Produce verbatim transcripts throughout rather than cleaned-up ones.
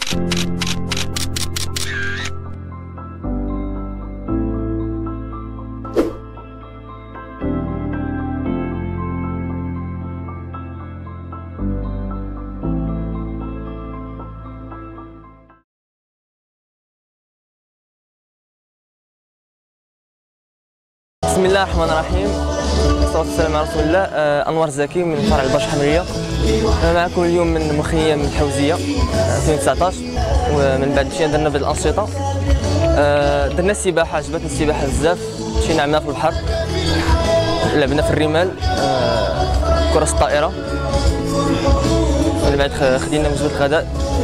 بسم الله الرحمن الرحيم، والصلاة والسلام على رسول الله. آه أنور زكي من فرع البرشا حمرية. أنا معكم اليوم من مخيم الحوزية ألفين وتسعطاش، ومن بعد مشينا درنا بعض الأنشطة. آه درنا السباحة، عجبتنا السباحة بزاف، مشينا عملنا في البحر، لعبنا في الرمال، آه كرة الطائرة. من بعد خدينا وجبة الغداء.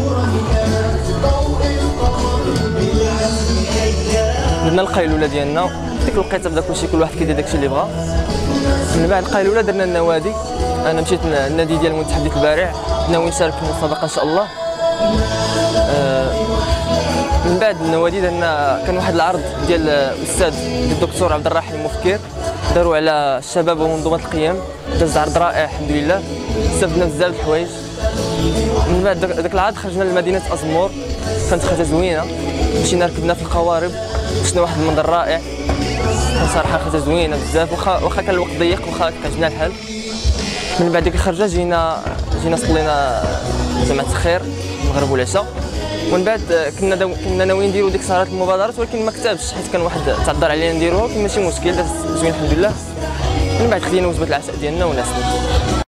درنا القيلولة ديالنا، ديك الوقيته بدا كلشي كل واحد كيدير داكشي اللي بغا. من بعد القيلوله درنا النوادي. انا مشيت للنادي ديال المتحدث البارع، ناوي نشارك في المسابقه ان شاء الله. آه من بعد النوادي درنا، كان واحد العرض ديال الاستاذ الدكتور عبد الرحيم مفكر، داروا على الشباب ومنظومه القيم. داز عرض رائع الحمد لله، استفدنا بزاف د الحوايج. من بعد داك العرض خرجنا لمدينه ازمور، كانت خرجه زوينه، مشينا ركبنا في القوارب، شفنا واحد المنظر رائع صراحه، خرجه زوينه بزاف. واخا واخا كان الوقت ضيق، واخا عجبنا الحال. من بعد ديك الخرجه جينا جينا صلينا جماعه الخير المغرب والعشاء. ومن بعد كنا دو... كنا ناويين نديروا ديك سهرات المبادرات، ولكن ما كتبش حيت كان واحد تعذر علينا نديروها، ولكن ماشي مشكل، داز زوين الحمد لله. من بعد خدينا وجبه العشاء ديالنا وناسنا.